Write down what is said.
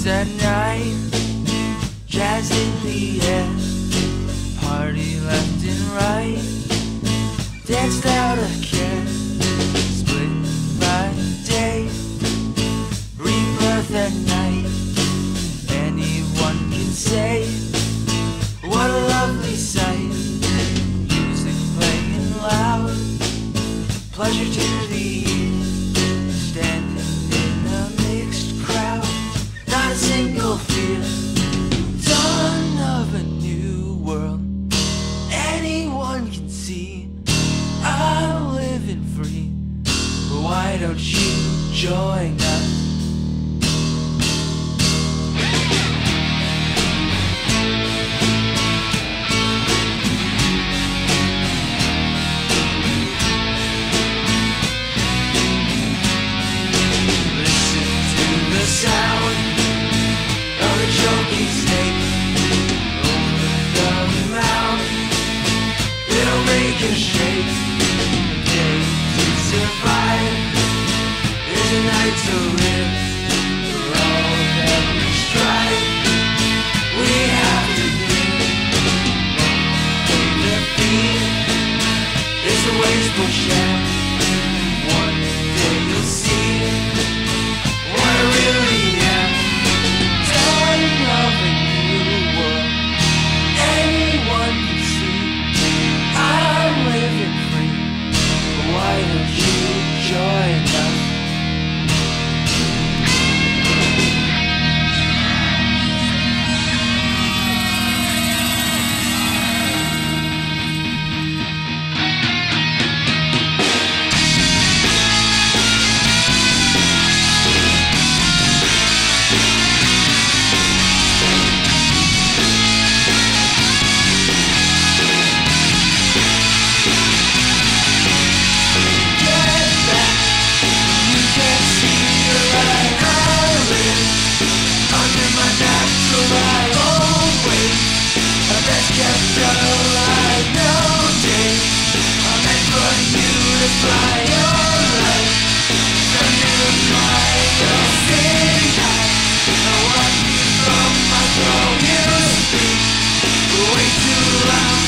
at night, jazz in the air, party left and right, danced out of care, split by day, rebirth at night. Anyone can say, what a lovely sight, music playing loud, pleasure to the ear, standing in a mixed crowd, not a single fear, dawn of a new world, anyone can see, I'm living free, why don't you join us? Sound of a choking snake over the mound, it'll make you shake. A day to survive is a night to live. For all that we strive, we have to give. The fear is a wasteful sham. One day you'll see what I really am, dying of a new world. Anyone can see, I'm living free. Why don't you join us? Way too loud.